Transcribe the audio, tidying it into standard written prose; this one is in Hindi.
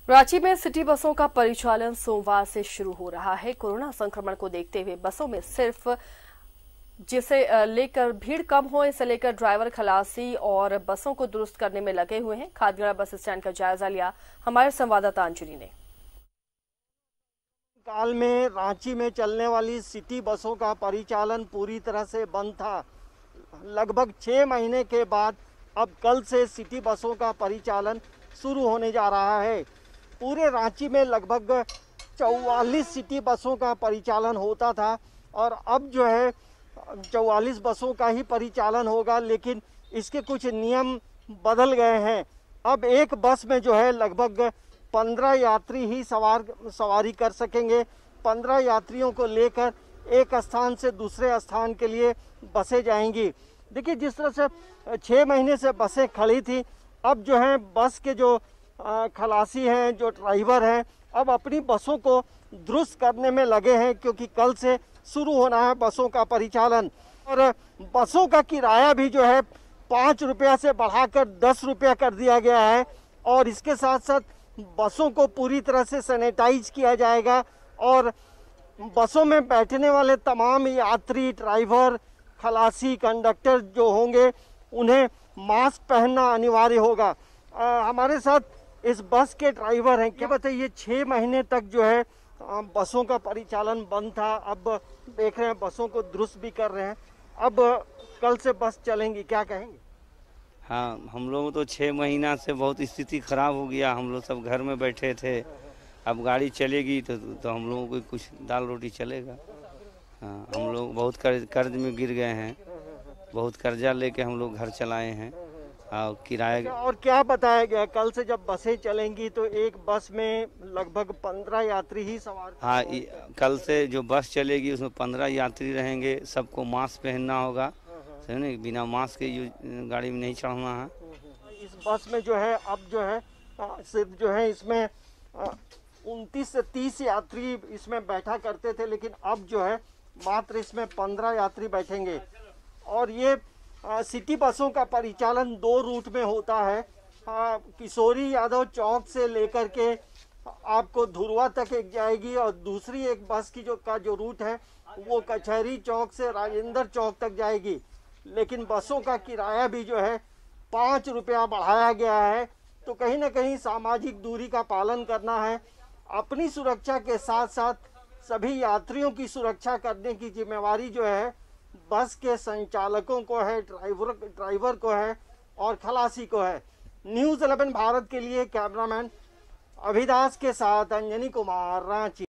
रांची में सिटी बसों का परिचालन सोमवार से शुरू हो रहा है। कोरोना संक्रमण को देखते हुए बसों में सिर्फ जिसे लेकर भीड़ कम हो, इसे लेकर ड्राइवर खलासी और बसों को दुरुस्त करने में लगे हुए हैं। खादगड़ा बस स्टैंड का जायजा लिया हमारे संवाददाता अंजलि ने। काल में रांची में चलने वाली सिटी बसों का परिचालन पूरी तरह से बंद था। लगभग 6 महीने के बाद अब कल से सिटी बसों का परिचालन शुरू होने जा रहा है। पूरे रांची में लगभग 44 सिटी बसों का परिचालन होता था और अब जो है 44 बसों का ही परिचालन होगा, लेकिन इसके कुछ नियम बदल गए हैं। अब एक बस में जो है लगभग 15 यात्री ही सवारी कर सकेंगे। 15 यात्रियों को लेकर एक स्थान से दूसरे स्थान के लिए बसें जाएंगी। देखिए, जिस तरह से 6 महीने से बसें खड़ी थी, अब जो है बस के जो खलासी हैं, जो ड्राइवर हैं, अब अपनी बसों को दुरुस्त करने में लगे हैं, क्योंकि कल से शुरू होना है बसों का परिचालन। और बसों का किराया भी जो है 5 रुपया से बढ़ाकर 10 रुपया कर दिया गया है और इसके साथ साथ बसों को पूरी तरह से सैनिटाइज किया जाएगा और बसों में बैठने वाले तमाम यात्री, ड्राइवर, खलासी, कंडक्टर जो होंगे, उन्हें मास्क पहनना अनिवार्य होगा। हमारे साथ इस बस के ड्राइवर हैं। क्या बताइए, 6 महीने तक जो है बसों का परिचालन बंद था, अब देख रहे हैं बसों को दुरुस्त भी कर रहे हैं। अब कल से बस चलेंगी, क्या कहेंगे? हाँ, हम लोग तो 6 महीना से बहुत स्थिति खराब हो गया। हम लोग सब घर में बैठे थे, अब गाड़ी चलेगी तो हम लोगों को कुछ दाल रोटी चलेगा। हाँ, हम लोग बहुत कर्ज में गिर गए हैं, बहुत कर्जा लेके हम लोग घर चलाए हैं और किराया। और क्या बताया गया, कल से जब बसें चलेंगी तो एक बस में लगभग 15 यात्री ही सवार? हाँ, कल से जो बस चलेगी उसमें 15 यात्री रहेंगे। सबको मास्क पहनना होगा, समझे? बिना मास्क के गाड़ी में नहीं चढ़ना है। इस बस में जो है अब जो है सिर्फ जो है इसमें 29 से 30 यात्री इसमें बैठा करते थे, लेकिन अब जो है मात्र इसमें 15 यात्री बैठेंगे। और ये सिटी बसों का परिचालन 2 रूट में होता है। किशोरी यादव चौक से लेकर के आपको धुरवा तक एक जाएगी और दूसरी एक बस की जो रूट है वो कचहरी चौक से राजेंद्र चौक तक जाएगी। लेकिन बसों का किराया भी जो है 5 रुपया बढ़ाया गया है। तो कहीं ना कहीं सामाजिक दूरी का पालन करना है। अपनी सुरक्षा के साथ साथ सभी यात्रियों की सुरक्षा करने की जिम्मेवारी जो है बस के संचालकों को है, ड्राइवर को है और खलासी को है। न्यूज़ 11 भारत के लिए कैमरामैन अभिदास के साथ अंजनी कुमार, रांची।